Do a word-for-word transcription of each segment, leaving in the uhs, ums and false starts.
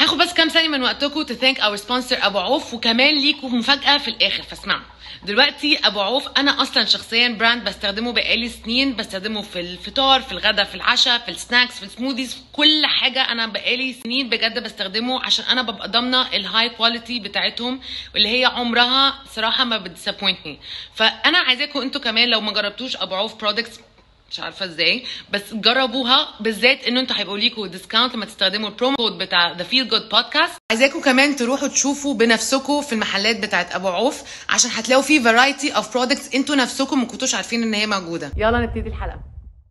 هاخد بس كام ثانيه من وقتكم to thank our sponsor ابو عوف، وكمان ليكم مفاجاه في الاخر. فاسمعوا دلوقتي. ابو عوف انا اصلا شخصيا براند بستخدمه بقالي سنين، بستخدمه في الفطار، في الغداء، في العشاء، في السناكس، في السموذيز، في كل حاجه. انا بقالي سنين بجد بستخدمه عشان انا ببقى ضامنه الهاي كواليتي بتاعتهم واللي هي عمرها صراحه ما بتديسابوينتني. فانا عايزاكم انتوا كمان لو ما جربتوش ابو عوف برودكتس، مش عارفه ازاي بس جربوها، بالذات انه انتوا هيبقوا ليكوا ديسكاونت لما تستخدموا البرومو كود بتاع ذا فيل جود بودكاست. عايزاكم كمان تروحوا تشوفوا بنفسكم في المحلات بتاعت ابو عوف عشان هتلاقوا فيه فرايتي اوف برودكتس انتوا نفسكم ما كنتوش عارفين ان هي موجوده. يلا نبتدي الحلقه.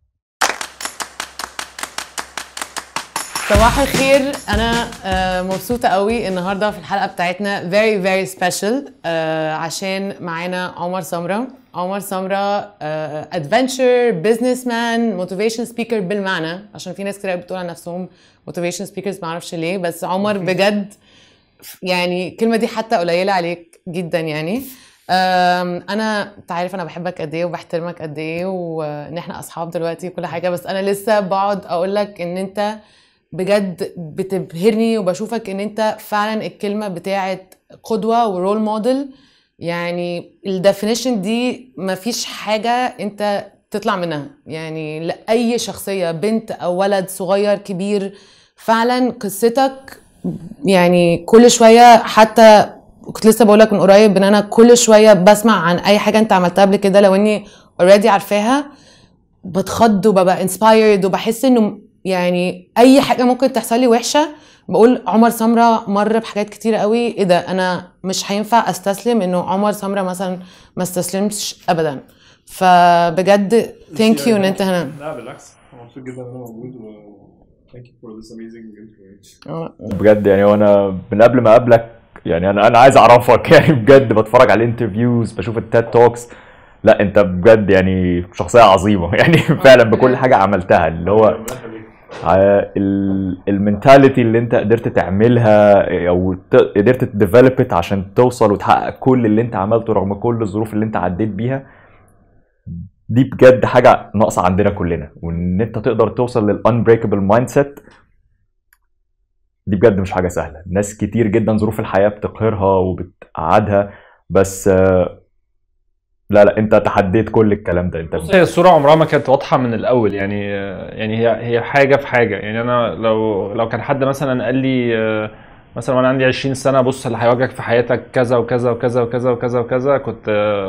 صباح الخير. انا مبسوطه قوي النهارده في الحلقه بتاعتنا very very special عشان معانا عمر سمره. عمر سمره ادفنتشر بزنس مان موتيفيشن سبيكر بالمعنى، عشان في ناس كتير بتقول عن نفسهم موتيفيشن سبيكرز ما اعرفش ليه، بس عمر بجد يعني الكلمه دي حتى قليله عليك جدا. يعني انا تعرف انا بحبك قد ايه وبحترمك قد ايه وان احنا اصحاب دلوقتي وكل حاجه، بس انا لسه بقعد اقول لك ان انت بجد بتبهرني وبشوفك ان انت فعلا الكلمه بتاعت قدوه ورول موديل. يعني الديفينيشن دي مفيش حاجه انت تطلع منها، يعني لاي شخصيه بنت او ولد صغير كبير. فعلا قصتك يعني كل شويه، حتى كنت لسه بقولك من قريب ان انا كل شويه بسمع عن اي حاجه انت عملتها قبل كده لو اني اوريدي عارفاها بتخض وببقى انسبايرد وبحس انه يعني اي حاجه ممكن تحصل لي وحشه بقول عمر سمره مر بحاجات كتير قوي، ايه ده انا مش هينفع استسلم انه عمر سمره مثلا ما استسلمش ابدا. فبجد ثانك يو ان انت هنا. لا بالعكس انا مبسوط جدا ان انا موجود و ثانك يو فور ذس اميزنج انترفيو بجد. يعني وانا من قبل ما اقابلك يعني انا انا عايز اعرفك يعني بجد بتفرج على الانترفيوز بشوف التاد توكس. لا انت بجد يعني شخصيه عظيمه يعني فعلا بكل حاجه عملتها اللي هو المينتاليتي اللي انت قدرت تعملها او قدرت تديفلوبت عشان توصل وتحقق كل اللي انت عملته رغم كل الظروف اللي انت عديت بيها. دي بجد حاجه ناقصه عندنا كلنا، وان انت تقدر توصل للانبريكبل مايند سيت دي بجد مش حاجه سهله. ناس كتير جدا ظروف الحياه بتقهرها وبتقعدها، بس لا لا انت تحديت كل الكلام ده. انت هي الصوره عمرها ما كانت واضحه من الاول، يعني يعني هي هي حاجه في حاجه. يعني انا لو لو كان حد مثلا قال لي مثلا وانا عندي عشرين سنه بص اللي هيواجهك في حياتك كذا وكذا وكذا وكذا وكذا وكذا كنت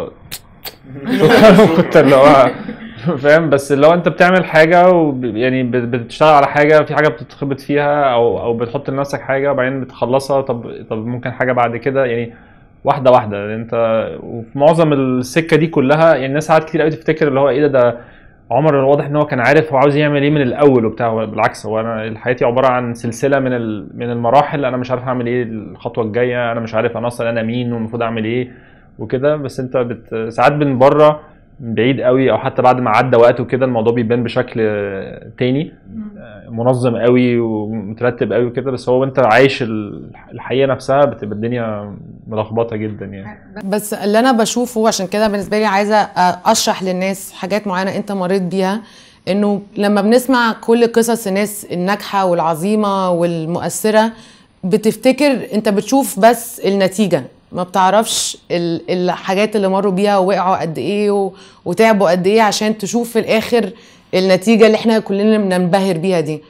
كنت اللي هو فاهم. بس لو انت بتعمل حاجه ويعني بتشتغل على حاجه، في حاجه بتتخبط فيها او او بتحط لنفسك حاجه وبعدين بتخلصها، طب طب ممكن حاجه بعد كده، يعني واحده واحده. انت وفي معظم السكه دي كلها يعني الناس ساعات كتير قوي تفتكر اللي هو ايه ده ده عمر واضح ان هو كان عارف هو عاوز يعمل ايه من الاول وبتاع. بالعكس هو انا حياتي عباره عن سلسله من من المراحل. انا مش عارف اعمل ايه الخطوه الجايه، انا مش عارف انا اصلا انا مين والمفروض اعمل ايه وكده. بس انت بت... ساعات من بره بعيد قوي او حتى بعد ما عدى وقت وكده الموضوع بيبان بشكل تاني منظم قوي ومترتب قوي وكده، بس هو انت عايش الحقيقه نفسها بتبقى الدنيا ملخبطه جدا يعني. بس اللي انا بشوفه عشان كده بالنسبه لي عايزه اشرح للناس حاجات معينه انت مريت بيها، انه لما بنسمع كل قصص الناس الناجحه والعظيمه والمؤثره بتفتكر انت بتشوف بس النتيجه، ما بتعرفش الحاجات اللي مروا بيها ووقعوا قد ايه وتعبوا قد ايه عشان تشوف في الاخر النتيجه اللي احنا كلنا بننبهر بيها دي.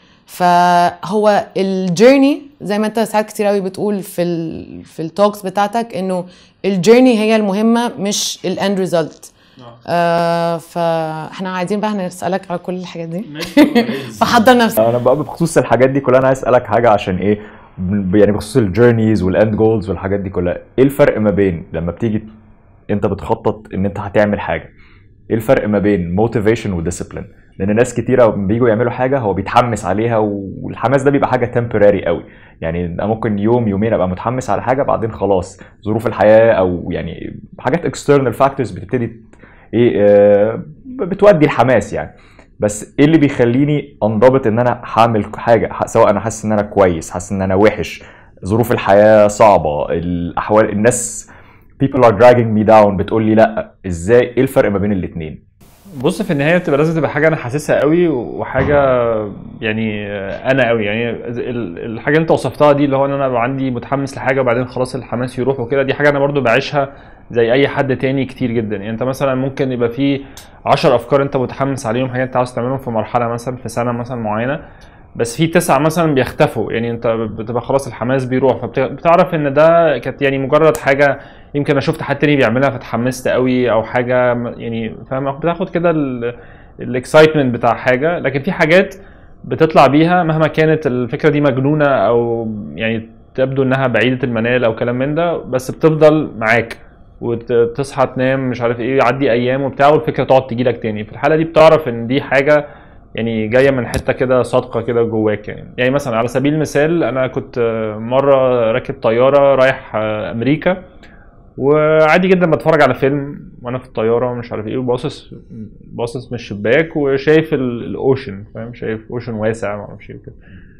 فهو الجيرني زي ما انت ساعات كتير قوي بتقول في ال في التوكس بتاعتك انه الجيرني هي المهمه مش الاند ريزلت. آه فاحنا عايزين بقى نسالك على كل الحاجات دي فحضر نفسك. انا بقى بخصوص الحاجات دي كلها انا عايز اسالك حاجه عشان ايه، يعني بخصوص الجيرنيز والاند جولز والحاجات دي كلها. ايه الفرق ما بين لما بتيجي انت بتخطط ان انت هتعمل حاجه، ايه الفرق ما بين موتيفيشن وديسيبلين؟ لان ناس كتيره بييجوا يعملوا حاجه هو بيتحمس عليها والحماس ده بيبقى حاجه تمبراري قوي. يعني ممكن يوم يومين ابقى متحمس على حاجه بعدين خلاص ظروف الحياه او يعني حاجات اكسترنال فاكتورز بتبتدي ايه آه بتودي الحماس يعني. بس ايه اللي بيخليني انضبط ان انا هعمل حاجه سواء انا حاسس ان انا كويس حاسس ان انا وحش، ظروف الحياه صعبه، الاحوال، الناس people are dragging me down بتقول لي لا ازاي؟ ايه الفرق ما بين الاثنين؟ بص في النهايه بتبقى لازم تبقى حاجه انا حاسسها قوي وحاجه يعني انا قوي يعني ال- الحاجه اللي انت وصفتها دي اللي هو ان انا ابقى عندي متحمس لحاجه وبعدين خلاص الحماس يروح وكده. دي حاجه انا برضو بعيشها زي اي حد تاني كتير جدا. يعني انت مثلا ممكن يبقى في عشر افكار انت متحمس عليهم، حاجات انت عاوز تعملهم في مرحله مثلا في سنه مثلا معينه، بس في تسعه مثلا بيختفوا. يعني انت بتبقى خلاص الحماس بيروح، فبتعرف ان ده كانت يعني مجرد حاجه يمكن انا شفت حد تاني بيعملها فتحمست قوي او حاجه يعني فاهم، بتاخد كده الاكسايتمنت بتاع حاجه. لكن في حاجات بتطلع بيها مهما كانت الفكره دي مجنونه او يعني تبدو انها بعيده المنال او كلام من ده، بس بتفضل معاك وتصحى تنام مش عارف ايه، يعدي ايام وبتاع والفكره تقعد تجي لك تاني. في الحاله دي بتعرف ان دي حاجه يعني جايه من حته كده صادقه كده جواك. يعني يعني مثلا على سبيل المثال انا كنت مره راكب طياره رايح امريكا، وعادي جدا بتفرج على فيلم وانا في الطياره ومش عارف ايه، وباصص باصص من الشباك وشايف ال- الاوشن، فاهم، شايف اوشن واسع ما اعرفش ايه وكده.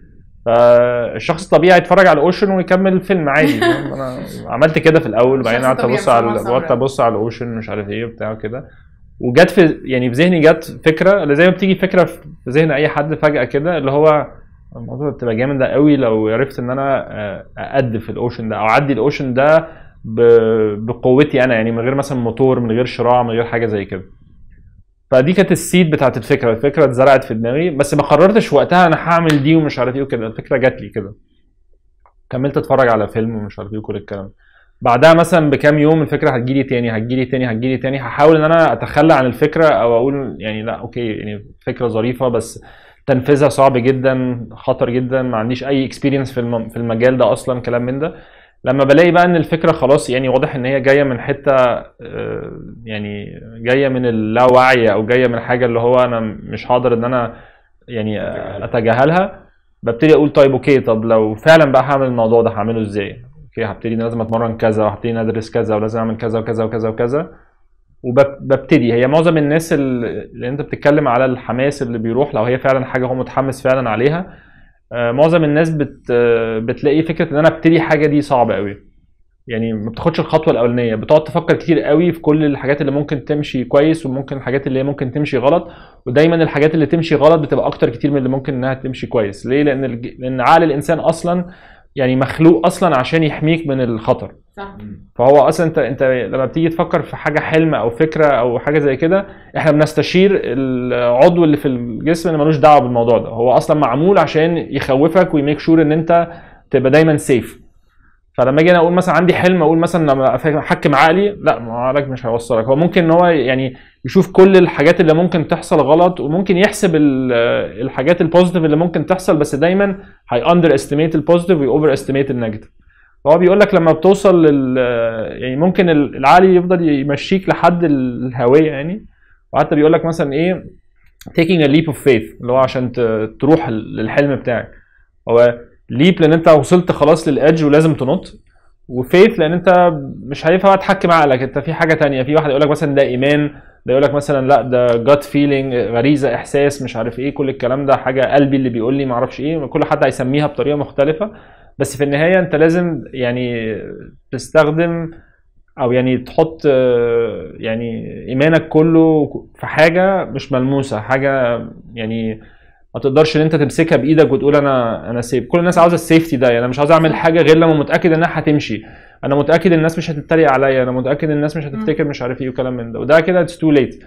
فالشخص الطبيعي يتفرج على الاوشن ويكمل الفيلم عادي، فاهم؟ انا عملت كده في الاول، وبعدين الشخص قعدت الطبيعي ابص مش على عمر قعدت ثورة. ابص على الاوشن مش عارف ايه وبتاع كده. وجت في يعني في ذهني جت فكره اللي زي ما بتيجي فكره في ذهن اي حد فجاه كده، اللي هو الموضوع بتبقى جامد ده قوي لو عرفت ان انا آه، اقد في الاوشن ده او اعدي الاوشن ده ب- بقوتي انا، يعني من غير مثلا موتور، من غير شراع، من غير حاجه زي كده. فدي كانت السيد بتاعت الفكره، الفكره اتزرعت في دماغي، بس ما قررتش وقتها انا هعمل دي ومش عارف ايه وكده. الفكره جات لي كده، كملت اتفرج على فيلم ومش عارف ايه وكل الكلام. بعدها مثلا بكام يوم الفكره هتجيلي تاني هتجيلي تاني هتجيلي تاني، هحاول ان انا اتخلى عن الفكره او اقول يعني لا اوكي يعني فكره ظريفه بس تنفيذها صعب جدا، خطر جدا، ما عنديش اي اكسبيرينس في الم- في المجال ده اصلا، كلام من ده. لما بلاقي بقى ان الفكره خلاص يعني واضح ان هي جايه من حته آه، يعني جايه من اللاوعي او جايه من حاجه اللي هو انا مش هقدر ان انا يعني اتجاهلها، ببتدي اقول طيب اوكي، طب لو فعلا بقى هعمل الموضوع ده هعمله ازاي؟ اوكي هبتدي إن لازم اتمرن كذا، وهبتدي ادرس كذا، ولازم اعمل كذا وكذا وكذا وكذا. وببتدي هي معظم الناس اللي انت بتتكلم على الحماس اللي بيروح لو هي فعلا حاجه هو متحمس فعلا عليها، آه، معظم الناس بت آه، بتلاقي فكره ان انا ابتدي حاجه دي صعبه قوي. يعني ما بتاخدش الخطوه الاولانيه، بتقعد تفكر كتير قوي في كل الحاجات اللي ممكن تمشي كويس وممكن الحاجات اللي هي ممكن تمشي غلط. ودايما الحاجات اللي تمشي غلط بتبقى اكتر كتير من اللي ممكن انها تمشي كويس. ليه؟ لان الج... لان عقل الانسان اصلا يعني مخلوق اصلا عشان يحميك من الخطر. صح. فهو اصلا انت انت لما بتيجي تفكر في حاجه حلم او فكره او حاجه زي كده، احنا بنستشير العضو اللي في الجسم اللي ملوش دعوه بالموضوع ده، هو اصلا معمول عشان يخوفك ويميك شور ان انت تبقى دايما سيف. فلما اجي انا اقول مثلا عندي حلم، اقول مثلا لما احكم عقلي، لا ما هو عقلك مش هيوصلك. هو ممكن ان هو يعني يشوف كل الحاجات اللي ممكن تحصل غلط، وممكن يحسب ال- الحاجات البوزيتيف اللي ممكن تحصل، بس دايما هي اندر استيميت البوزيتيف واوفر استيميت النيجاتيف. فهو بيقول لك لما بتوصل لل يعني ممكن العقل يفضل يمشيك لحد الهويه يعني. وحتى بيقول لك مثلا ايه taking a leap of faith، اللي هو عشان ت- تروح للحلم بتاعك. هو ليب لان انت وصلت خلاص للادج ولازم تنط، وفيث لان انت مش هينفع بقى تحكم عقلك، انت في حاجه تانية. في واحد يقول لك مثلا ده ايمان، ده يقول لك مثلا لا ده جات فيلينج، غريزه، احساس، مش عارف ايه، كل الكلام ده حاجه قلبي اللي بيقول لي ما اعرفش ايه. كل حد هيسميها بطريقه مختلفه، بس في النهايه انت لازم يعني تستخدم او يعني تحط آه، يعني ايمانك كله في حاجه مش ملموسه، حاجه يعني ما تقدرش ان انت تمسكها بايدك وتقول انا انا سيف. كل الناس عاوزه السيفتي ده، يعني انا مش عاوز اعمل حاجه غير لما متاكد انها هتمشي، انا متاكد الناس مش هتتريق عليا، انا متاكد الناس مش هتفتكر مش عارف ايه وكلام من ده. وده كده اتس تو ليت.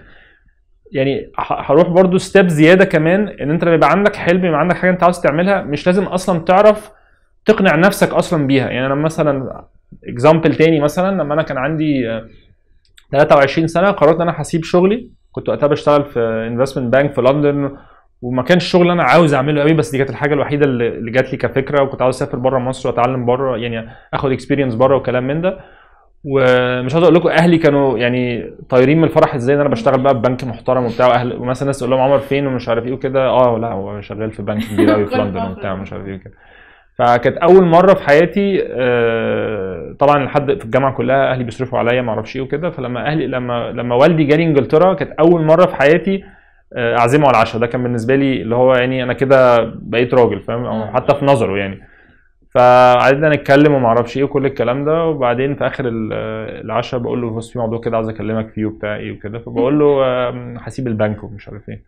يعني ه- هروح برضو ستيب زياده كمان، ان انت لما يبقى عندك حلم، يبقى عندك حاجه انت عاوز تعملها، مش لازم اصلا تعرف تقنع نفسك اصلا بيها. يعني انا مثلا اكزامبل تاني، مثلا لما انا كان عندي آه، ثلاثة وعشرين سنه قررت ان انا هسيب شغلي. كنت وقتها بشتغل في انفستمنت بانك في لندن، وما كانش الشغل اللي انا عاوز اعمله قوي، بس دي كانت الحاجه الوحيده اللي اللي جات لي كفكره. وكنت عاوز اسافر بره مصر واتعلم بره، يعني اخد اكسبيرينس بره وكلام من ده. ومش عاوز اقول لكم اهلي كانوا يعني طايرين من الفرح ازاي ان انا بشتغل بقى في بنك محترم وبتاع. واهل ومثلا الناس تقول لهم عمر فين ومش عارف ايه وكده، اه لا هو شغال في بنك كبير قوي في لندن وبتاع مش عارف ايه وكده. فكانت اول مره في حياتي آه، طبعا لحد في الجامعه كلها اهلي بيصرفوا عليا ما اعرفش ايه وكده. فلما اهلي لما لما والدي جالي انجلترا، كانت اول مره في حياتي آه، اعزمه على العشاء. ده كان بالنسبه لي اللي هو يعني انا كده بقيت راجل، فاهم، او حتى في نظره يعني. فقعدنا نتكلم وما اعرفش ايه وكل الكلام ده. وبعدين في اخر العشاء بقول له بص في موضوع كده عايز اكلمك فيه وبتاع ايه وكده، فبقول له هسيب البنك ومش عارف ايه.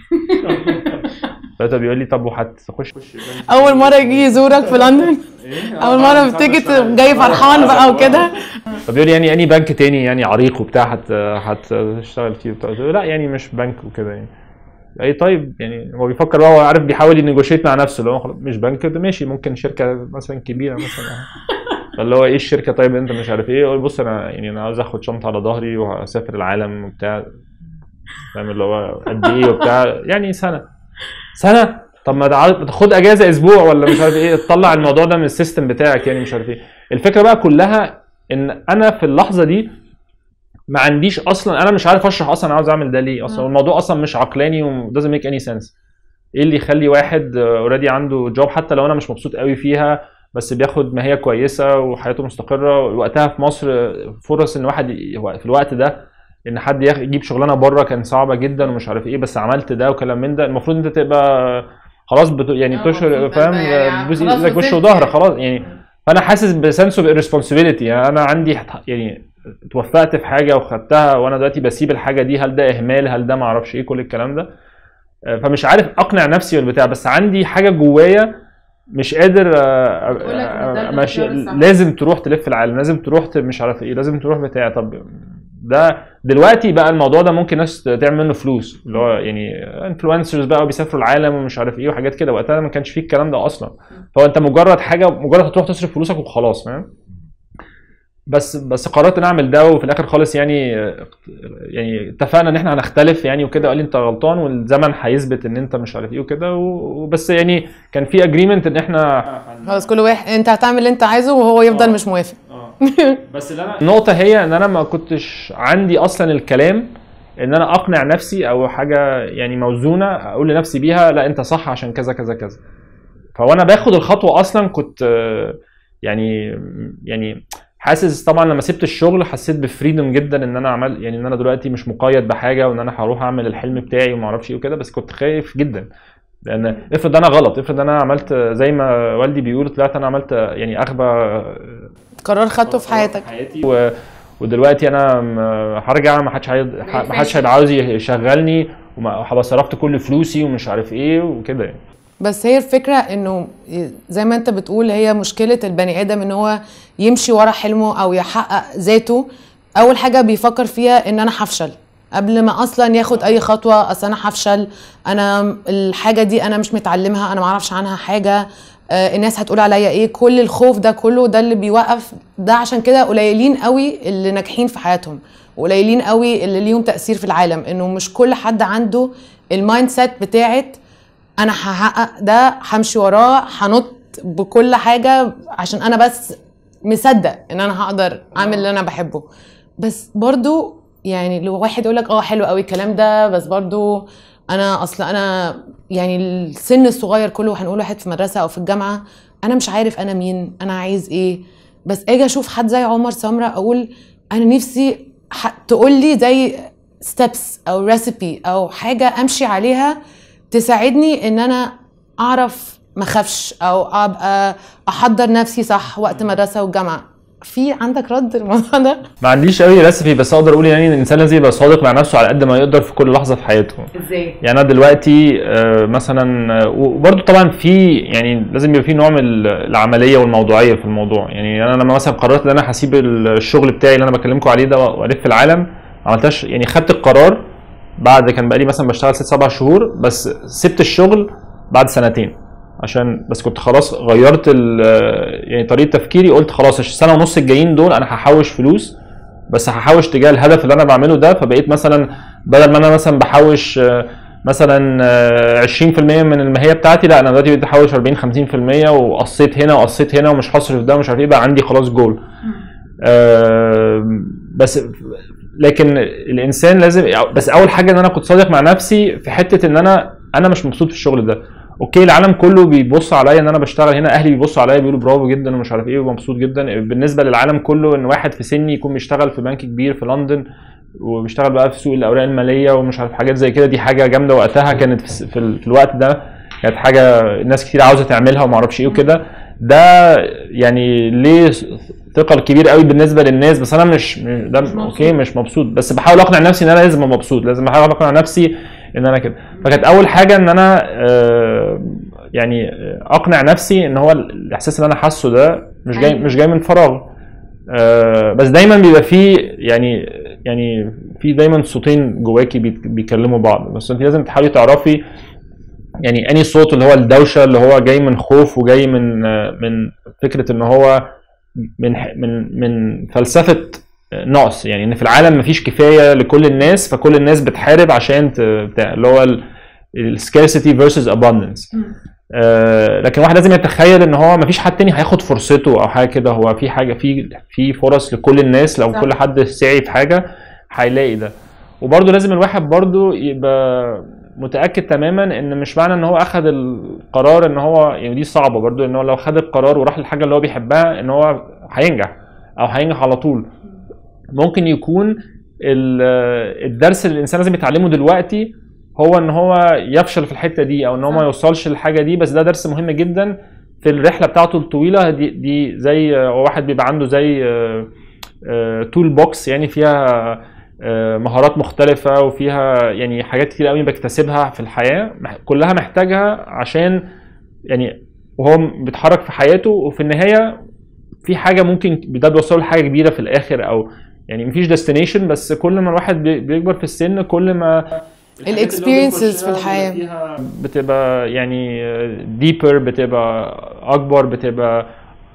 فلقيته بيقول لي طب وهتخش اول مره يجي يزورك في لندن؟ اول مره بتيجي جاي فرحان بقى وكده؟ فبيقول لي يعني اني بنك تاني يعني عريق وبتاع هتشتغل فيه وبتاع؟ قلت له لا يعني مش بنك وكده يعني. اي طيب يعني هو بيفكر بقى، هو عارف بيحاول ينيجوشيت مع نفسه، اللي هو مش بنك ده ماشي ممكن شركه مثلا كبيره مثلا. فاللي هو ايه الشركه طيب انت مش عارف ايه. يقول بص انا يعني انا عاوز اخد شنطه على ظهري وهسافر العالم وبتاع، فاهم اللي هو قد ايه وبتاع يعني سنه سنه. طب ما تاخد اجازه اسبوع ولا مش عارف ايه، تطلع الموضوع ده من السيستم بتاعك يعني مش عارف ايه. الفكره بقى كلها ان انا في اللحظه دي ما عنديش اصلا، انا مش عارف اشرح اصلا عاوز اعمل ده ليه اصلا. الموضوع اصلا مش عقلاني و doesn't make any sense. ايه اللي يخلي واحد اوريدي عنده جوب حتى لو انا مش مبسوط قوي فيها بس بياخد ماهيه كويسه وحياته مستقره، وقتها في مصر فرص ان واحد في الوقت ده ان حد يجيب شغلانه بره كان صعبه جدا ومش عارف ايه، بس عملت ده وكلام من ده. المفروض انت تبقى خلاص بت... يعني بتشهر فاهم بتبوس ايدك وش وظهر خلاص يعني. فانا حاسس بسنس اوف ريسبونسبيلتي يعني. انا عندي يعني اتوفقت في حاجه وخدتها وانا دلوقتي بسيب الحاجه دي، هل ده اهمال هل ده ما اعرفش ايه كل الكلام ده. فمش عارف اقنع نفسي بالبتاع، بس عندي حاجه جوايا مش قادر ماشي لازم تروح تلف العالم، لازم تروح مش عارف ايه، لازم تروح بتاع. طب ده دلوقتي بقى الموضوع ده ممكن ناس تعمل منه فلوس، اللي هو يعني انفلونسرز بقى وبيسافروا العالم ومش عارف ايه وحاجات كده. وقتها ما كانش فيه الكلام ده اصلا. فهو انت مجرد حاجه مجرد هتروح تصرف فلوسك وخلاص فاهم. بس بس قررت ان اعمل ده. وفي الاخر خالص يعني يعني اتفقنا ان احنا هنختلف يعني وكده. قال لي انت غلطان والزمن هيثبت ان انت مش عارف ايه وكده. وبس يعني كان في اجريمنت ان احنا خلاص كل واحد انت هتعمل اللي انت عايزه وهو يفضل أوه. مش موافق. بس اللي انا النقطه هي ان انا ما كنتش عندي اصلا الكلام ان انا اقنع نفسي او حاجه يعني موزونه اقول لنفسي بيها لا انت صح عشان كذا كذا كذا. فوانا باخد الخطوه اصلا كنت يعني يعني حاسس طبعا لما سبت الشغل حسيت بفريدم جدا ان انا عمل يعني ان انا دلوقتي مش مقيد بحاجه وان انا هروح اعمل الحلم بتاعي وما اعرفش ايه وكده. بس كنت خايف جدا لان افرض انا غلط، افرض انا عملت زي ما والدي بيقول طلعت انا عملت يعني اغبى قرار خدته في حياتك و... ودلوقتي انا هرجع ما حدش ما حدش هيبقى عاوز يشغلني وهبقى صرفت كل فلوسي ومش عارف ايه وكده يعني. بس هي الفكره انه زي ما انت بتقول هي مشكله البني ادم ان هو يمشي ورا حلمه او يحقق ذاته. اول حاجه بيفكر فيها ان انا هفشل قبل ما اصلا ياخد اي خطوه. اصل انا هفشل، انا الحاجه دي انا مش متعلمها، انا ما اعرفش عنها حاجه، آه الناس هتقول عليا ايه. كل الخوف ده كله ده اللي بيوقف ده. عشان كده قليلين قوي اللي ناجحين في حياتهم وقليلين قوي اللي ليهم تاثير في العالم. انه مش كل حد عنده المايند سيت بتاعت انا هحقق ده، همشي وراه، هنط بكل حاجه عشان انا بس مصدق ان انا هقدر اعمل اللي انا بحبه. بس برضو يعني لو واحد يقولك اه حلو قوي الكلام ده، بس برضو انا اصلا انا يعني السن الصغير كله هنقول واحد في مدرسه او في الجامعه انا مش عارف انا مين، انا عايز ايه. بس اجي اشوف حد زي عمر سمرة اقول انا نفسي تقول لي زي ستيبس او ريسيبي او حاجه امشي عليها تساعدني ان انا اعرف ما اخافش او ابقى احضر نفسي صح وقت مدرسه والجامعه. في عندك رد الموضوع ده؟ ما عنديش قوي ريسيبي، بس اقدر اقول يعني ان الانسان لازم يبقى صادق مع نفسه على قد ما يقدر في كل لحظه في حياته. ازاي؟ يعني انا دلوقتي مثلا وبرده طبعا في يعني لازم يبقى في نوع من العمليه والموضوعيه في الموضوع. يعني انا لما مثلا قررت ان انا هسيب الشغل بتاعي اللي انا بكلمكم عليه ده والف العالم، ما عملتش يعني خدت القرار بعد كان بقالي مثلا بشتغل ست سبع شهور، بس سبت الشغل بعد سنتين عشان بس كنت خلاص غيرت يعني طريقه تفكيري. قلت خلاص السنه ونص الجايين دول انا هحوش فلوس، بس هحوش تجاه الهدف اللي انا بعمله ده. فبقيت مثلا بدل ما انا مثلا بحوش مثلا عشرين في المية من الماهيه بتاعتي، لا انا دلوقتي بقيت احوش أربعين خمسين في المية وقصيت هنا وقصيت هنا ومش هصرف ده ومش عارف ايه. بقى عندي خلاص جول. بس لكن الانسان لازم بس اول حاجه ان انا كنت صادق مع نفسي في حته ان انا انا مش مبسوط في الشغل ده. اوكي العالم كله بيبص عليا ان انا بشتغل هنا، اهلي بيبصوا عليا بيقولوا برافو جدا ومش عارف ايه ومبسوط جدا. بالنسبه للعالم كله ان واحد في سني يكون بيشتغل في بنك كبير في لندن وبيشتغل بقى في سوق الاوراق الماليه ومش عارف حاجات زي كده، دي حاجه جامده. وقتها كانت في, في, في الوقت ده كانت حاجه الناس كتير عاوزه تعملها وما اعرفش ايه وكده. ده يعني ليه ثقل كبير قوي بالنسبه للناس، بس انا مش ده مش اوكي مش مبسوط، بس بحاول اقنع نفسي ان انا لازم ابقى مبسوط، لازم احاول اقنع نفسي ان انا كده. فكانت اول حاجه ان انا آه يعني اقنع نفسي ان هو الاحساس اللي انا حاسه ده مش جاي مش جاي من فراغ. آه بس دايما بيبقى فيه يعني يعني في دايما صوتين جواكي بيكلموا بعض، بس انت لازم تحاولي تعرفي يعني اني صوت اللي هو الدوشه اللي هو جاي من خوف وجاي من من فكره ان هو من من من فلسفه نقص، يعني ان في العالم مفيش كفايه لكل الناس، فكل الناس بتحارب عشان بتاع اللي هو السكارسيتي فيرسز اباندنس. آه لكن واحد لازم يتخيل ان هو مفيش حد تاني هياخد فرصته او حاجه كده، هو في حاجه في في فرص لكل الناس، لو صح. كل حد سعي في حاجه هيلاقي ده. وبرده لازم الواحد برده يبقى متاكد تماما ان مش معنى ان هو اخذ القرار ان هو يعني دي صعبه برده، ان هو لو خد القرار وراح للحاجه اللي هو بيحبها ان هو هينجح او هينجح على طول. ممكن يكون الدرس اللي الانسان لازم يتعلمه دلوقتي هو ان هو يفشل في الحته دي او ان هو ما يوصلش للحاجه دي، بس ده درس مهم جدا في الرحله بتاعته الطويله دي. دي زي واحد بيبقى عنده زي تول بوكس يعني فيها مهارات مختلفه وفيها يعني حاجات كتير قوي بيكتسبها في الحياه كلها محتاجها عشان يعني وهو بيتحرك في حياته، وفي النهايه في حاجه ممكن ده بيوصله لحاجه كبيره في الاخر، او يعني مفيش ديستنيشن، بس كل ما الواحد بيكبر في السن كل ما الاكسبيرينسز في الحياه بتبقى يعني ديبر، بتبقى اكبر، بتبقى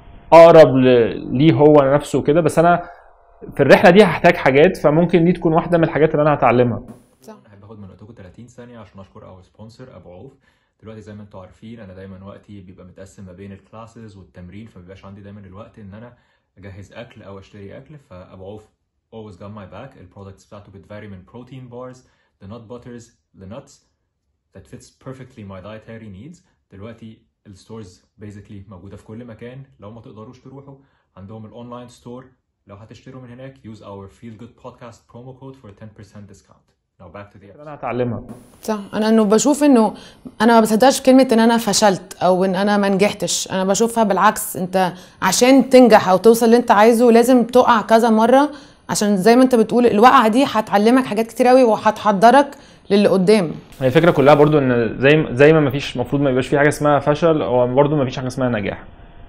اقرب ليه هو نفسه كده. بس انا في الرحله دي هحتاج حاجات، فممكن دي تكون واحده من الحاجات اللي انا هتعلمها. احب اخد من وقتكم ثلاثين ثانيه عشان اشكر اور سبونسر ابو عوف. دلوقتي زي ما انتم عارفين انا دايما وقتي بيبقى متقسم ما بين الكلاسز والتمرين، فما بيبقاش عندي دايما الوقت ان انا اجهز اكل او اشتري اكل. فابو عوف always got my back. البرودكتس بتاعته بتفاري من بروتين بارز، the nut butters, the nuts that fits perfectly my dietary needs. دلوقتي الستورز basically موجودة في كل مكان، لو ما تقدروش تروحوا عندهم الاونلاين ستور، لو هتشتروا من هناك use our feel good podcast promo code for a ten percent discount. Now back to the episode. انا هتعلمها. صح. انا انه بشوف انه انا ما بصدقش في كلمه ان انا فشلت او ان انا ما نجحتش، انا بشوفها بالعكس، انت عشان تنجح او توصل اللي انت عايزه لازم تقع كذا مره، عشان زي ما انت بتقول الوقعه دي هتعلمك حاجات كتير قوي وهتحضرك للي قدام. هي الفكره كلها برضو ان زي زي ما مفيش المفروض ما يبقاش في حاجه اسمها فشل، هو برضو ما فيش حاجه اسمها نجاح.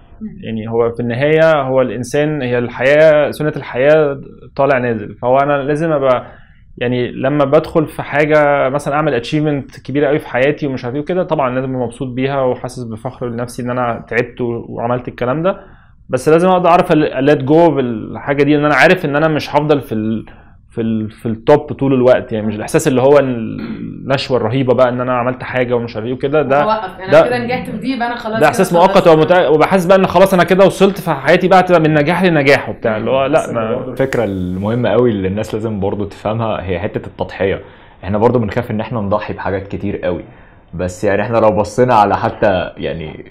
يعني هو في النهايه هو الانسان، هي الحياه سنه الحياه طالع نازل، فهو انا لازم ابقى يعني لما بدخل في حاجه مثلا اعمل اتشيفمنت كبيره قوي في حياتي ومش عارف ايه وكده، طبعا لازم ابقى مبسوط بيها وحاسس بفخر لنفسي ان انا تعبت وعملت الكلام ده، بس لازم اقدر اعرف الليت جو بالحاجه دي، ان انا عارف ان انا مش هفضل في ال في ال في التوب طول الوقت. يعني مش الاحساس اللي هو النشوه الرهيبه بقى ان انا عملت حاجه ومش عارف ايه وكده، ده انا كده نجحت في دي يبقى انا خلاص، ده احساس مؤقت وبحس بقى ان خلاص انا كده وصلت في حياتي بقى تبقى من نجاح لنجاح وبتاع اللي هو لا. ما الفكره المهمه قوي اللي الناس لازم برضو تفهمها هي حته التضحيه. احنا برضو بنخاف ان احنا نضحي بحاجات كتير قوي، بس يعني احنا لو بصينا على حتى يعني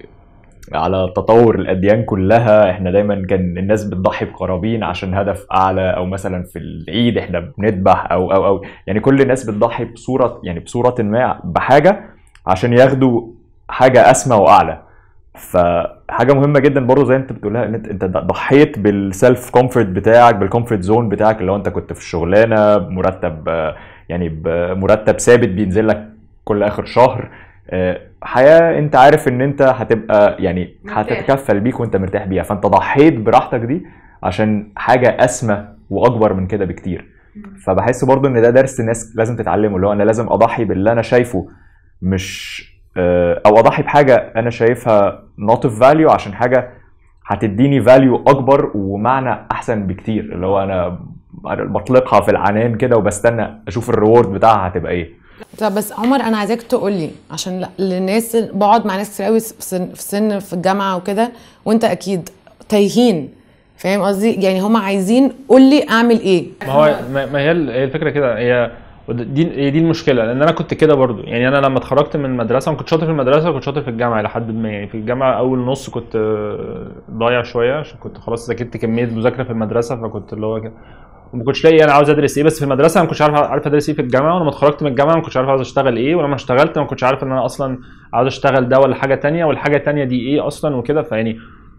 على تطور الاديان كلها، احنا دايما كان الناس بتضحي بقرابين عشان هدف اعلى، او مثلا في العيد احنا بنذبح او او او يعني كل الناس بتضحي بصوره يعني بصوره ما بحاجه عشان ياخدوا حاجه اسمى واعلى. فحاجه مهمه جدا برضو زي انت بتقولها ان انت ضحيت بالسيلف كومفورت بتاعك، بالكومفورت زون بتاعك، اللي هو انت كنت في الشغلانه بمرتب يعني بمرتب ثابت بينزل لك كل اخر شهر، حياه انت عارف ان انت هتبقى يعني هتتكفل بيك وانت مرتاح بيها، فانت ضحيت براحتك دي عشان حاجه اسمى واكبر من كده بكتير. فبحس برضو ان ده درس الناس لازم تتعلمه، اللي هو انا لازم اضحي باللي انا شايفه، مش او اضحي بحاجه انا شايفها not of value عشان حاجه هتديني value اكبر ومعنى احسن بكتير، اللي هو انا بطلقها في العنان كده وبستنى اشوف الريورد بتاعها هتبقى ايه. طب بس عمر انا عايزاك تقول لي، عشان الناس بقعد مع ناس كتير قوي في سن في سن في الجامعه وكده، وانت اكيد تايهين، فاهم قصدي؟ يعني هم عايزين قول لي اعمل ايه. ما هو ما هي الفكره كده، هي دي دي المشكله، لان انا كنت كده برضو. يعني انا لما اتخرجت من المدرسه ما كنتش شاطر في المدرسه وكنت شاطر في الجامعه لحد ما، يعني في الجامعه اول نص كنت ضايع شويه عشان كنت خلاص ذاكرت كميه مذاكره في المدرسه، فكنت اللي هو كده وما كنتش لاقي انا عاوز ادرس ايه. بس في المدرسه ما كنتش عارف عارف ادرس ايه في الجامعه، ولما اتخرجت من الجامعه ما كنتش عارف عاوز اشتغل ايه، ولما اشتغلت ما كنتش عارف ان انا اصلا عاوز اشتغل ده ولا حاجه ثانيه، والحاجه الثانيه دي ايه اصلا وكده. فيعني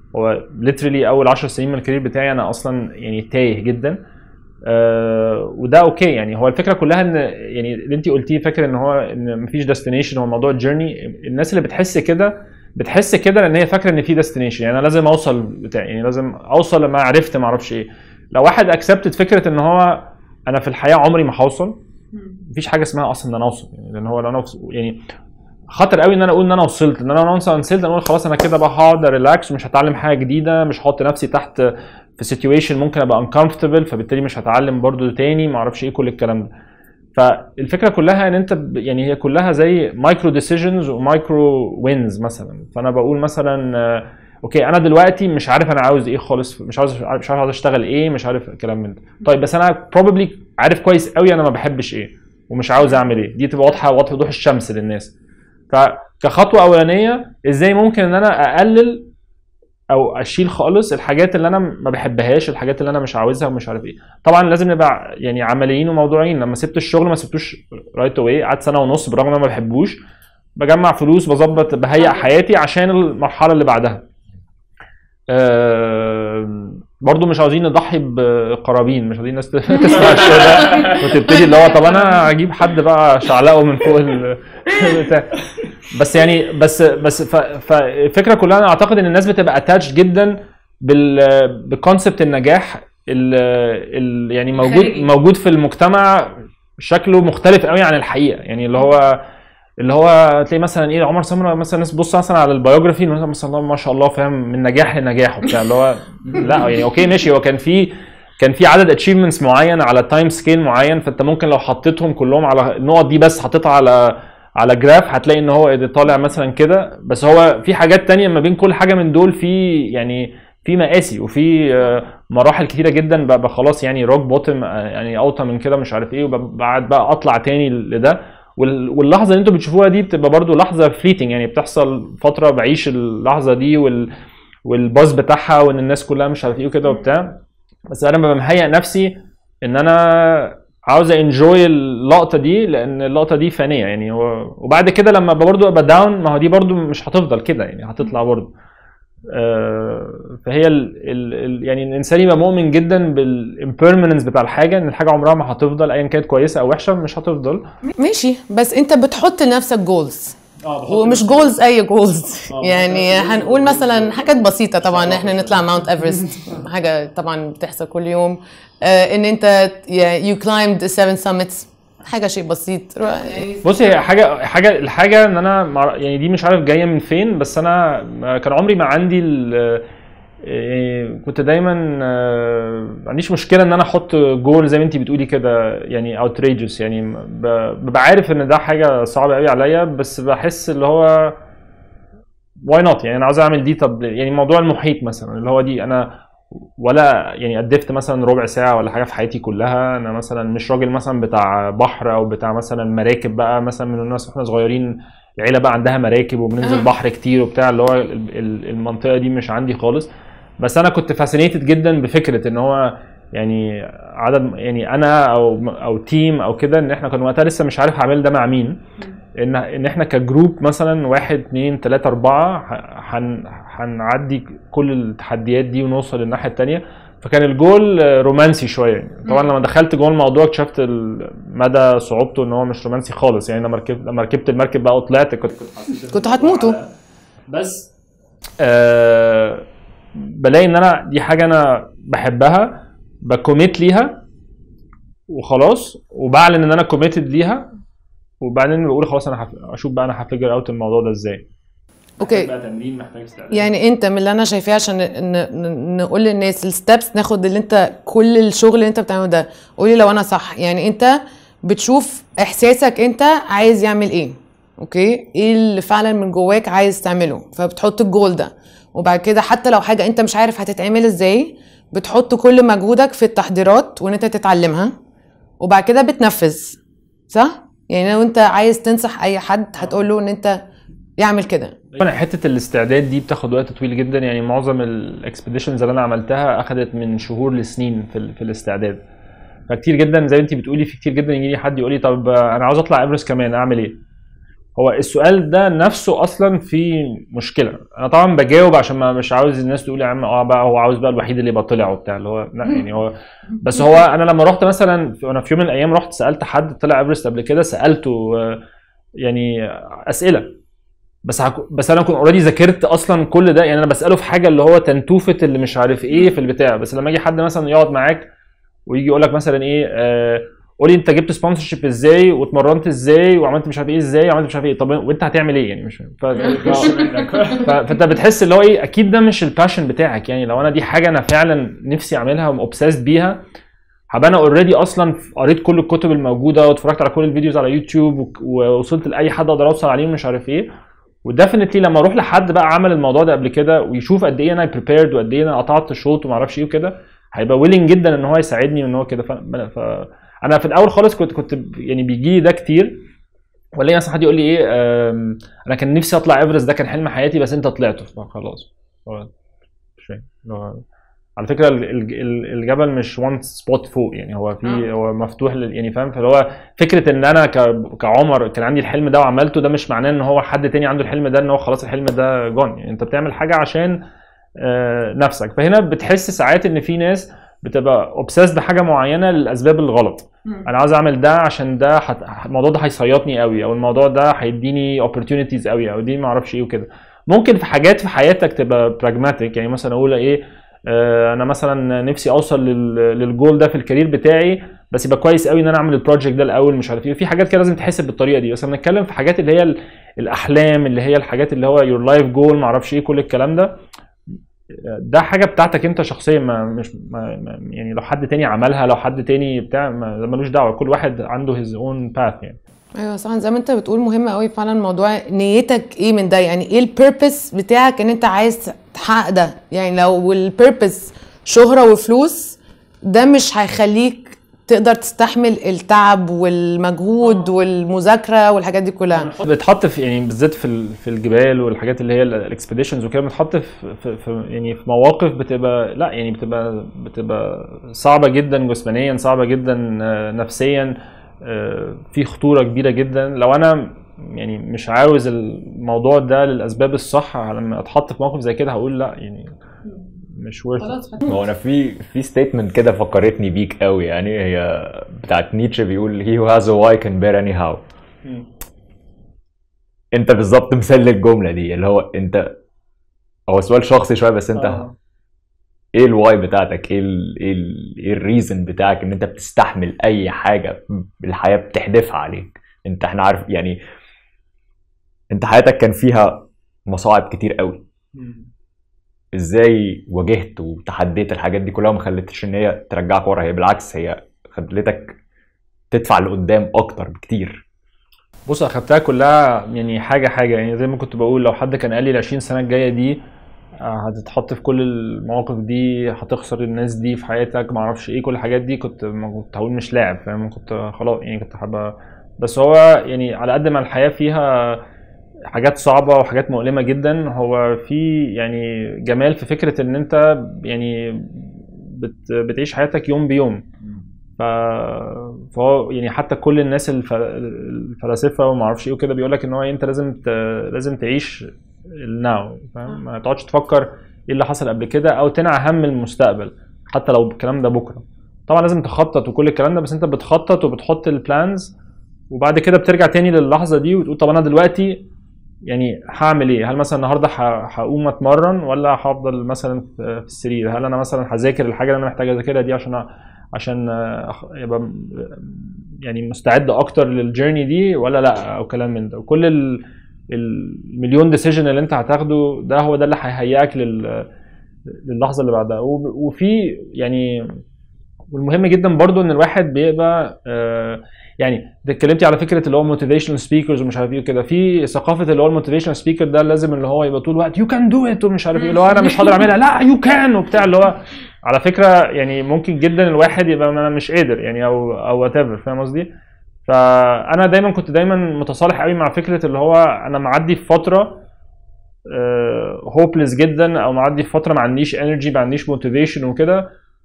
هو literally اول عشر سنين من الكارير بتاعي انا اصلا يعني تايه جدا. آه وده اوكي يعني. هو الفكره كلها ان يعني اللي انت قلتيه فاكر ان هو ان مفيش ديستنيشن، هو موضوع الجيرني. الناس اللي بتحس كده بتحس كده لان هي فاكره ان في ديستنيشن، يعني انا لازم اوصل بتاع يعني لازم اوصل لما عرفت ما اعرفش ايه. لو واحد اكسبتد فكره ان هو انا في الحياه عمري ما هوصل، مفيش حاجه اسمها اصلا ان انا اوصل يعني. لان هو لو انا يعني خطر قوي ان انا اقول ان انا وصلت، ان انا وصلت وصلت اقول خلاص انا كده بقى هقعد ريلاكس ومش هتعلم حاجه جديده، مش هحط نفسي تحت في سيتويشن ممكن ابقى uncomfortable فبالتالي مش هتعلم برضو تاني ما اعرفش ايه كل الكلام ده. فالفكره كلها ان انت يعني هي كلها زي مايكرو ديسيجنز ومايكرو وينز مثلا. فانا بقول مثلا اوكي انا دلوقتي مش عارف انا عاوز ايه خالص، مش عاوز مش عارف عاوز اشتغل ايه، مش عارف الكلام من ده. طيب بس انا probably عارف كويس قوي انا ما بحبش ايه ومش عاوز اعمل ايه. دي تبقى واضحه واضحه وضوح الشمس للناس. فكخطوه اولانيه ازاي ممكن ان انا اقلل او اشيل خالص الحاجات اللي انا ما بحبهاش، الحاجات اللي انا مش عاوزها ومش عارف ايه. طبعا لازم نبقى يعني عمليين وموضوعيين. لما سبت الشغل ما سبتوش رايت اواي، قعدت سنه ونص برغم ان انا ما بحبوش، بجمع فلوس بظبط بهيئ حياتي عشان المرحله اللي بعدها. أه برضو مش عاوزين نضحي بقرابين، مش عاوزين الناس تسمع الشيء ده وتبتدي اللي هو طب انا اجيب حد بقى شعلقه من فوق بتاع. بس يعني بس بس فالفكره كلها انا اعتقد ان الناس بتبقى اتاتش جدا بالكونسبت النجاح ال يعني موجود موجود في المجتمع شكله مختلف قوي عن الحقيقه. يعني اللي هو اللي هو تلاقي مثلا ايه عمر سمرة مثلا الناس تبص مثلا على البيوجرافي مثلا ما شاء الله فاهم من نجاح لنجاح وبتاع اللي هو لا يعني اوكي ماشي. هو كان في كان في عدد اتشيفمنتس معين على تايم سكيل معين، فانت ممكن لو حطيتهم كلهم على النقط دي بس حطيتها على على جراف هتلاقي ان هو طالع مثلا كده. بس هو في حاجات تانية ما بين كل حاجه من دول في يعني في مقاسي وفي مراحل كتيره جدا بقى خلاص يعني روك بوتم يعني اوطى من كده مش عارف ايه، وبعد بقى اطلع تاني لده. واللحظه اللي انتوا بتشوفوها دي بتبقى برضو لحظه فليتنج يعني بتحصل فتره بعيش اللحظه دي وال والباز بتاعها وان الناس كلها مش عارف ايه وكده وبتاع. بس انا ببقى مهيئ نفسي ان انا عاوز انجوي اللقطه دي لان اللقطه دي فانيه يعني. هو وبعد كده لما برضو ابقى داون ما هو دي برضو مش هتفضل كده يعني هتطلع برضو. فهي ال ال يعني الانسان يبقى مؤمن جدا بالامبيرمننس بتاع الحاجه، ان الحاجه عمرها ما هتفضل ايا كانت كويسه او وحشه مش هتفضل. ماشي بس انت بتحط لنفسك جولز ومش جولز اي جولز يعني هنقول مثلا حاجات بسيطه طبعا احنا نطلع ماونت ايفرست حاجه طبعا بتحصل كل يوم. آه ان انت يو كلايمد سفن سامتس حاجه شيء بسيط. بصي هي حاجه حاجه الحاجه ان انا يعني دي مش عارف جايه من فين، بس انا كان عمري ما عندي يعني كنت دايما ما عنديش مشكله ان انا احط جول زي ما انت بتقولي كده يعني اوتريجس. يعني ببقى عارف ان ده حاجه صعبه قوي عليا بس بحس اللي هو واي نوت يعني انا عاوز اعمل دي. طب يعني موضوع المحيط مثلا اللي هو دي انا ولا يعني قدفت مثلا ربع ساعه ولا حاجه في حياتي كلها. انا مثلا مش راجل مثلا بتاع بحر او بتاع مثلا مراكب بقى مثلا من الناس واحنا صغيرين العيله بقى عندها مراكب وبننزل بحر كتير وبتاع اللي هو المنطقه دي مش عندي خالص. بس انا كنت فاسينيتد جدا بفكره ان هو يعني عدد يعني انا او او تيم او كده ان احنا كنا وقتها لسه مش عارف هعمل ده مع مين، ان ان احنا كجروب مثلا واحد اتنين تلاته اربعه هنعدي كل التحديات دي ونوصل للناحيه الثانيه. فكان الجول رومانسي شويه. طبعا لما دخلت جوه الموضوع اكتشفت مدى صعوبته ان هو مش رومانسي خالص. يعني لما ركبت لما ركبت المركب بقى وطلعت كنت كنت هتموتوا. بس آه بلاقي ان انا دي حاجه انا بحبها بكوميت ليها وخلاص وبعلن ان انا كوميتد ليها وبعدين بقول خلاص انا اشوف بقى انا هفجر اوت الموضوع ده ازاي. اوكي بقى تمرين محتاج استعداد. يعني انت من اللي انا شايفاه عشان نقول للناس الستبس ناخد اللي انت كل الشغل اللي انت بتعمله ده قولي لو انا صح. يعني انت بتشوف احساسك انت عايز يعمل ايه، اوكي ايه اللي فعلا من جواك عايز تعمله فبتحط الجول ده. وبعد كده حتى لو حاجه انت مش عارف هتتعمل ازاي بتحط كل مجهودك في التحضيرات وان انت تتعلمها وبعد كده بتنفذ صح. يعني لو انت عايز تنصح اي حد هتقول له ان انت يعمل كده. انا حته الاستعداد دي بتاخد وقت طويل جدا. يعني معظم الاكسبيديشنز اللي انا عملتها اخذت من شهور لسنين في, في الاستعداد. فكتير جدا زي ما انت بتقولي في كتير جدا يجي لي حد يقول لي طب انا عاوز اطلع ايفرست كمان اعمل ايه؟ هو السؤال ده نفسه اصلا فيه مشكله. انا طبعا بجاوب عشان ما مش عاوز الناس تقول يا عم اه بقى هو عاوز بقى الوحيد اللي يبقى طلع وبتاع اللي هو لا يعني هو بس هو انا لما رحت مثلا انا في يوم من الايام رحت سالت حد طلع ايفرست قبل كده، سالته يعني اسئله بس هكو بس انا كنت اوريدي ذاكرت اصلا كل ده، يعني انا بساله في حاجه اللي هو تنتوفه اللي مش عارف ايه في البتاع. بس لما يجي حد مثلا يقعد معاك ويجي يقول لك مثلا ايه آه قولي انت جبت سبونسرشيب ازاي واتمرنت ازاي وعملت مش عارف ايه ازاي وعملت مش عارف ايه، طب وانت هتعمل ايه يعني؟ مش ف... ف... فانت بتحس اللي هو ايه اكيد ده مش الباشن بتاعك. يعني لو انا دي حاجه انا فعلا نفسي اعملها وموبسيسد بيها، هبقى انا اوريدي اصلا قريت كل الكتب الموجوده واتفرجت على كل الفيديوز على يوتيوب ووصلت لاي حد اقدر اوصل عليه مش عارف ايه. وديفنتلي لما اروح لحد بقى عمل الموضوع ده قبل كده ويشوف قد ايه انا بريبيرد وقد ايه انا قطعت شوط وما اعرفش ايه وكده، هيبقى ويلنج جدا ان هو يساعدني وان هو كده. ف... ف... انا في الاول خالص كنت كنت يعني بيجي لي ده كتير، ولا مثلا حد يقول لي ايه انا كان نفسي اطلع ايفرست ده كان حلم حياتي بس انت طلعته خلاص. مش فاهم على فكره الجبل مش وان سبوت فوق، يعني هو في هو مفتوح يعني فاهم. فاللي هو فكره ان انا كعمر كان عندي الحلم ده وعملته، ده مش معناه ان هو حد تاني عنده الحلم ده ان هو خلاص الحلم ده جون. يعني انت بتعمل حاجه عشان نفسك. فهنا بتحس ساعات ان في ناس بتبقى اوبسيس بحاجه معينه للاسباب الغلط. انا عاوز اعمل ده عشان ده حت... الموضوع ده هيصيطني قوي، او الموضوع ده هيديني opportunities قوي، او دي ما اعرفش ايه وكده. ممكن في حاجات في حياتك تبقى براجماتيك، يعني مثلا اقول ايه آه انا مثلا نفسي اوصل لل... للجول ده في الكارير بتاعي، بس يبقى كويس قوي ان انا اعمل البروجكت ده الاول مش عارف ايه. في حاجات كده لازم تحسب بالطريقه دي. بس انا بنتكلم في حاجات اللي هي الاحلام، اللي هي الحاجات اللي هو يور لايف جول ما اعرفش ايه كل الكلام ده، ده حاجه بتاعتك انت شخصيا. ما مش ما يعني لو حد تاني عملها، لو حد تاني بتاع ملوش دعوه، كل واحد عنده his own path يعني. ايوه صح زي ما انت بتقول، مهم قوي فعلا موضوع نيتك ايه من ده، يعني ايه البيربس بتاعك ان انت عايز تحقق ده. يعني لو البيربس شهره وفلوس، ده مش هيخليك تقدر تستحمل التعب والمجهود والمذاكره والحاجات دي كلها. بتحط في يعني بالذات في في الجبال والحاجات اللي هي الاكسبيديشنز وكده، بتحط في, في, في يعني في مواقف بتبقى لا يعني بتبقى بتبقى صعبه جدا جسمانيا، صعبه جدا نفسيا، في خطوره كبيره جدا. لو انا يعني مش عاوز الموضوع ده للاسباب الصح، لما اتحط في موقف زي كده هقول لا يعني مش ورث. هو انا في في ستيتمنت كده فكرتني بيك قوي، يعني هي بتاعت نيتشه بيقول he who has a why can bear anyhow. انت بالظبط مثال للجمله دي، اللي هو انت هو سؤال شخصي شويه بس انت آه. ايه الواي بتاعتك؟ ايه ال ايه ال ايه الريزن بتاعك ان انت بتستحمل اي حاجه الحياه بتحدفها عليك؟ انت احنا عارف يعني انت حياتك كان فيها مصاعب كتير قوي، ازاي واجهت وتحديت الحاجات دي كلها وما خلتش ان هي ترجعك ورا؟ هي بالعكس هي خلتك تدفع لقدام اكتر بكتير. بص اخدتها كلها يعني حاجه حاجه، يعني زي ما كنت بقول لو حد كان قال لي ال عشرين سنه الجايه دي هتتحط في كل المواقف دي، هتخسر الناس دي في حياتك ما اعرفش ايه كل الحاجات دي، كنت كنت هقول مش لاعب فاهم، كنت خلاص يعني كنت حابه. بس هو يعني على قد ما الحياه فيها حاجات صعبه وحاجات مؤلمه جدا، هو في يعني جمال في فكره ان انت يعني بت بتعيش حياتك يوم بيوم. ف فهو يعني حتى كل الناس الفلاسفه وما اعرفش ايه وكده بيقول لك ان هو انت لازم ت... لازم تعيش الناو فاهم، ما تقعدش تفكر ايه اللي حصل قبل كده او تنعى هم المستقبل حتى لو الكلام ده بكره. طبعا لازم تخطط وكل الكلام ده، بس انت بتخطط وبتحط البلانز وبعد كده بترجع تاني للحظه دي وتقول طب انا دلوقتي يعني هعمل ايه؟ هل مثلا النهارده هقوم اتمرن ولا هفضل مثلا في السرير؟ هل انا مثلا هذاكر الحاجه اللي انا محتاج اذاكرها دي عشان عشان يبقى يعني مستعد اكتر للجيرني دي ولا لا، او كلام من ده. وكل المليون ديسيجن اللي انت هتاخده ده هو ده اللي هيهيئك للحظه اللي بعدها. وفي يعني والمهم جدا برضو ان الواحد بيبقى آه يعني اتكلمتي على فكره اللي هو موتيفيشنال سبيكرز ومش عارف ايه كده، في ثقافه اللي هو الموتيفيشنال سبيكر ده لازم اللي هو يبقى طول الوقت يو كان دو ات ومش عارف ايه، اللي هو انا مش هقدر اعملها، لا يو كان وبتاع، اللي هو على فكره يعني ممكن جدا الواحد يبقى انا مش قادر يعني او او وات ايفر فاهم قصدي. فانا دايما كنت دايما متصالح قوي مع فكره اللي هو انا معدي في فتره هوبلس جدا او معدي في فتره ما عنديش انرجي ما عنديش موتيفيشن وكده،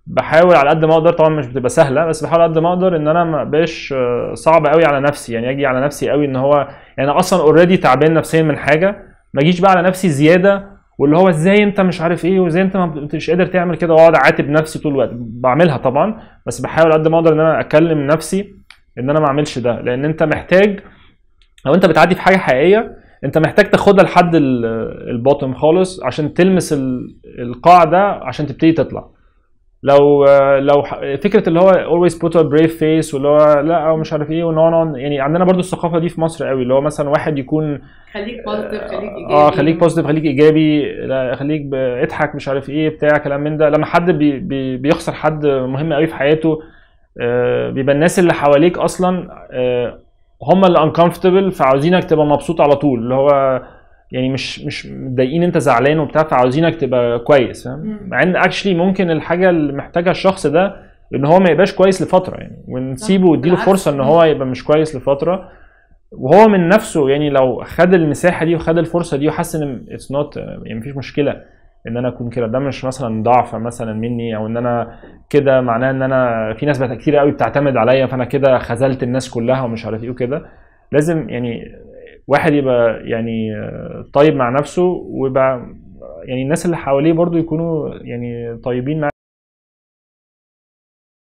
بحاول على قد ما اقدر، طبعا مش بتبقى سهله، بس بحاول على قد ما اقدر ان انا ما ابقاش صعب قوي على نفسي، يعني اجي على نفسي قوي ان هو يعني انا اصلا اوريدي تعبان نفسيا من حاجه، ما اجيش بقى على نفسي زياده واللي هو ازاي انت مش عارف ايه وازاي انت مش قادر تعمل كده، واقعد اعاتب نفسي طول الوقت. بعملها طبعا، بس بحاول على قد ما اقدر ان انا اكلم نفسي ان انا ما اعملش ده، لان انت محتاج لو انت بتعدي في حاجه حقيقيه انت محتاج تاخدها لحد البوتم خالص عشان تلمس القاع ده عشان تبتدي تطلع. لو لو فكره اللي هو always put a brave face واللي هو لا او مش عارف ايه ونون، يعني عندنا برضو الثقافه دي في مصر قوي، اللي هو مثلا واحد يكون خليك بوزيتيف خليك ايجابي، اه خليك بوزيتيف خليك ايجابي، خليك اضحك مش عارف ايه بتاع كلام من ده. لما حد بي بي بيخسر حد مهم قوي في حياته آه بيبقى الناس اللي حواليك اصلا آه هم اللي uncomfortable، فعاوزينك تبقى مبسوط على طول، اللي هو يعني مش مش متضايقين انت زعلان وبتاع، فعاوزينك تبقى كويس، فاهم؟ مع ان اكشلي ممكن الحاجه اللي محتاجها الشخص ده ان هو ما يبقاش كويس لفتره يعني، ونسيبه ونديله فرصه ان هو يبقى مش كويس لفتره، وهو من نفسه يعني لو خد المساحه دي وخد الفرصه دي وحس ان اتس نوت يعني مفيش مشكله ان انا اكون كده، ده مش مثلا ضعف مثلا مني او ان انا كده معناه ان انا في ناس بقى كتير قوي بتعتمد عليا فانا كده خذلت الناس كلها ومش عارف ايه وكده. لازم يعني واحد يبقى يعني طيب مع نفسه، ويبقى يعني الناس اللي حواليه برضو يكونوا يعني طيبين معاه.